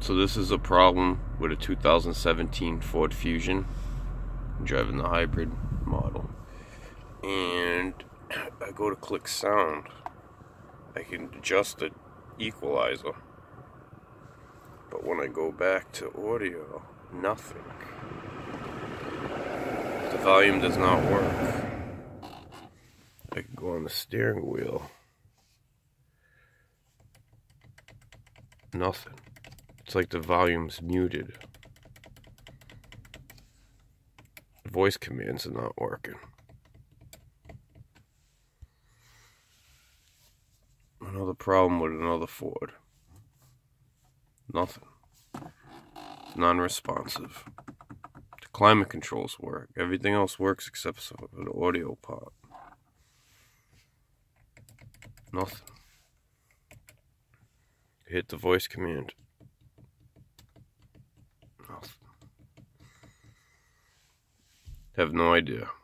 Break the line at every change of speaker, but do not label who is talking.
So this is a problem with a 2017 Ford Fusion. I'm driving the hybrid model, and I go to click sound. I can adjust the equalizer, but when I go back to audio, nothing. The volume does not work. I can go on the steering wheel. Nothing. It's like the volume's muted. The voice commands are not working. Another problem with another Ford. Nothing. Non-responsive. The climate controls work. Everything else works except for the audio part. Nothing. Hit the voice command. Nothing. Have no idea.